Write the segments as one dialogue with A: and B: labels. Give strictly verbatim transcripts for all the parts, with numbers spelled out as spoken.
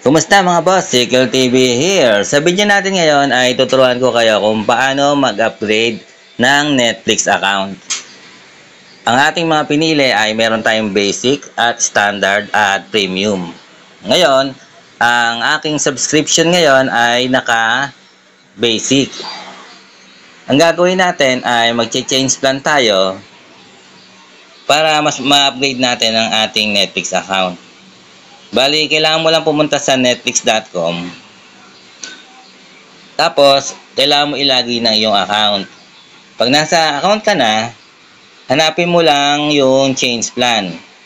A: Kumusta mga boss? Sickle T V here. Sa video natin ngayon ay tuturuan ko kayo kung paano mag-upgrade ng Netflix account. Ang ating mga pinili ay meron tayong basic at standard at premium. Ngayon, ang aking subscription ngayon ay naka-basic. Ang gagawin natin ay mag-change plan tayo para mas ma-upgrade natin ang ating Netflix account. Bali, kailangan mo lang pumunta sa netflix dot com. Tapos, kailangan mo ilagay na yung account. Pag nasa account ka na, hanapin mo lang yung change plan.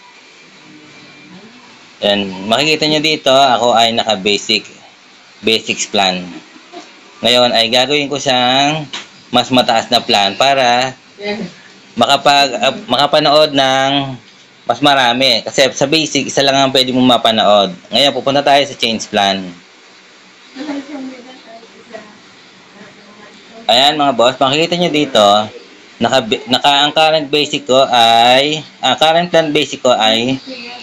A: Yan, makikita nyo dito, ako ay naka-basic. Basics plan. Ngayon ay gagawin ko siyang mas mataas na plan para makapag, uh, makapanood ng mas marami. Kasi sa basic, isa lang ang pwede mong mapanood. Ngayon, pupunta tayo sa change plan. Ayan mga boss, makikita nyo dito, naka, naka, ang current basic ko ay, ang current plan basic ko ay,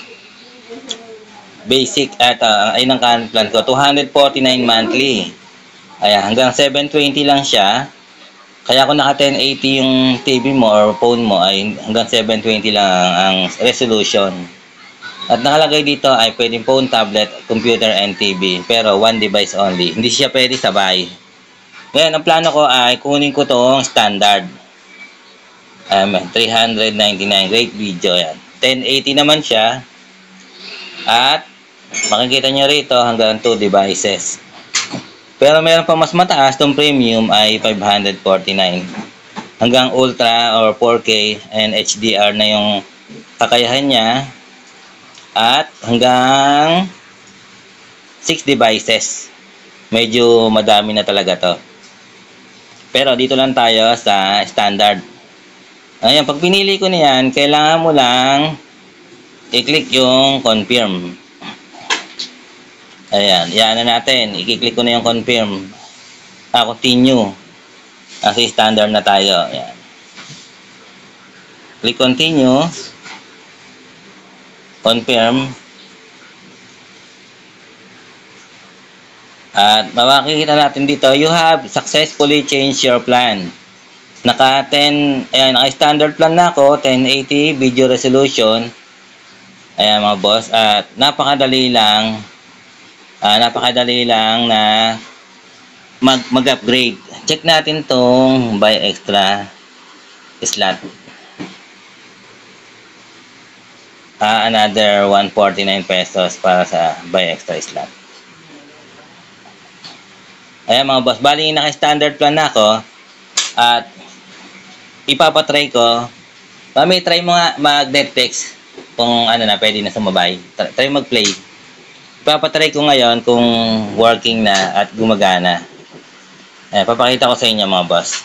A: basic, at uh, ay ng current plan ko, two forty-nine monthly. Ayan, hanggang seven twenty lang siya. Kaya kung naka ten eighty yung T V mo or phone mo ay hanggang seven twenty lang ang resolution. At nakalagay dito ay pwedeng phone, tablet, computer, and T V. Pero one device only. Hindi siya pwede sabay. Ngayon, ang plano ko ay kunin ko tong standard. Um, three ninety-nine. Great video yan. ten eighty naman siya. At makikita nyo rito hanggang two devices. Pero meron pa mas mataas, itong premium ay five forty-nine. Hanggang ultra or four K and H D R na yung kakayahan niya. At hanggang six devices. Medyo madami na talaga to. Pero dito lang tayo sa standard. Ngayon, pag pinili ko na yan, kailangan mo lang i-click yung confirm. Ayan, yan na natin. I-click ko na yung confirm. Ah, continue. Kasi standard na tayo. Ayan. Click continue. Confirm. At makikita natin dito, you have successfully changed your plan. Naka ten, ayan, naka standard plan na ako, ten eighty video resolution. Ayan mga boss. At napakadali lang. Uh, napakadali lang na mag, mag-upgrade. Check natin tong buy extra slot. Uh, another one forty-nine pesos para sa buy extra slot. Ayan mga boss, bali naka-standard plan na ako at ipapatry ko. Mami, try mo nga mag-Netflix kung ano na, pwede na sumabay. Try mag-play. Ipapatry ko ngayon kung working na at gumagana. Eh, papakita ko sa inyo mga boss.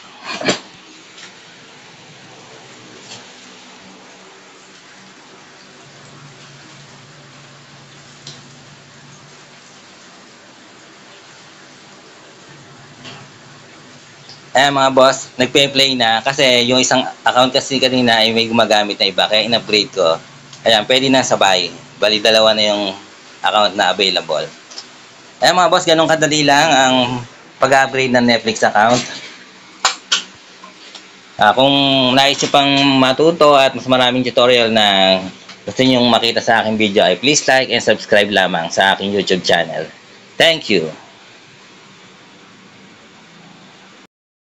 A: Ayan mga boss, nagpe-play na kasi yung isang account kasi kanina ay may gumagamit na iba kaya in-upgrade ko. Ayan, pwede na sabay. Bali dalawa na yung account na available. Ayan mga boss, ganun kadali lang ang pag-upgrade ng Netflix account. Uh, kung nais nyo pang matuto at mas maraming tutorial na gusto nyo makita sa aking video ay please like and subscribe lamang sa aking YouTube channel. Thank you!